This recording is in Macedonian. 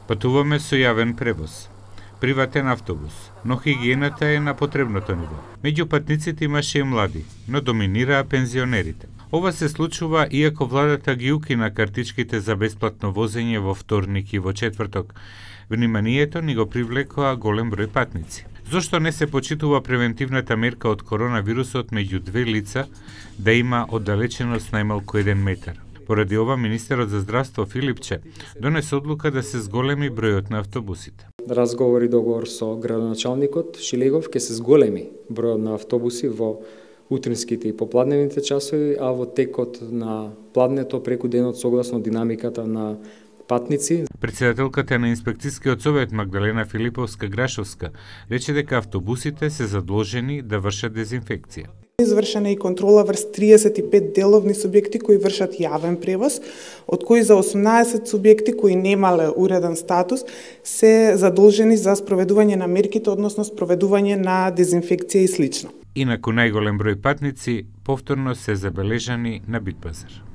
Патуваме со јавен превоз, приватен автобус, но хигиената е на потребното ниво. Меѓу патниците имаше и млади, но доминираа пензионерите. Ова се случува иако владата ги укина картичките за бесплатно возење во вторник и во четврток. Вниманието ни го привлекоа голем број патници. Зошто не се почитува превентивната мерка од коронавирусот меѓу две лица да има оддалеченост најмалку 1 метар? Поради ова, министерот за здравство Филипче донесе одлука да се зголеми бројот на автобусите. Разговор и договор со градоначалникот Шилегов ќе се зголеми бројот на автобуси во утринските и попладневните часови, а во текот на пладнето преку денот согласно динамиката на патници. Председателката на инспекцијскиот совет Магдалена Филиповска-Грашовска рече дека автобусите се задолжени да вршат дезинфекција. Извршена и контрола врз 35 деловни субјекти кои вршат јавен превоз, од кои за 18 субјекти кои немале уреден статус се задолжени за спроведување на мерките, односно спроведување на дезинфекција и слично. Инаку најголем број патници повторно се забележани на Битпазар.